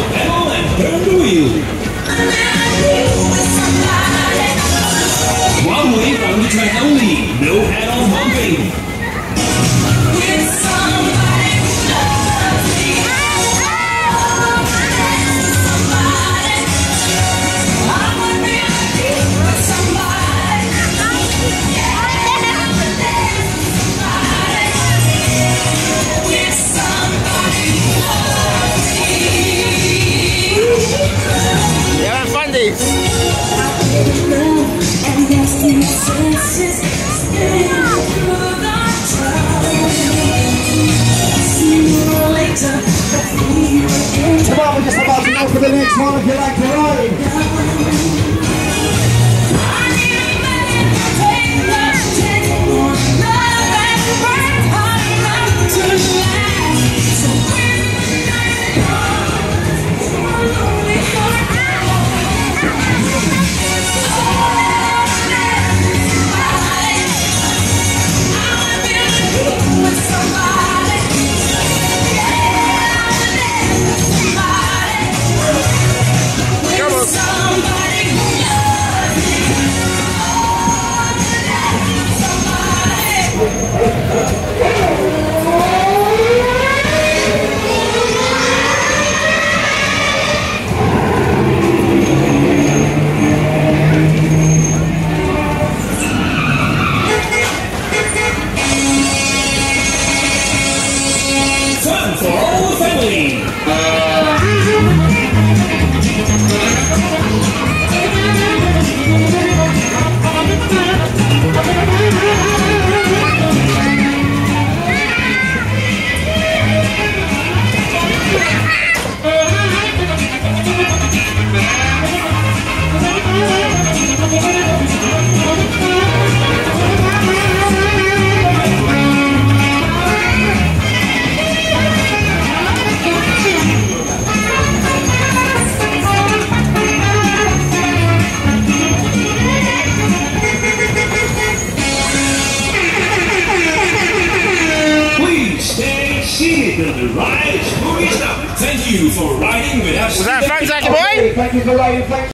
pedal and turn the wheel. One way on the track only, no head-on bumping. Come on, we're just about to go for the next one if you like to ride. Fun for all the family. Stay seated and the ride is moving up. Thank you for riding with us. Was that fun, Zaki boy? Thank you for riding.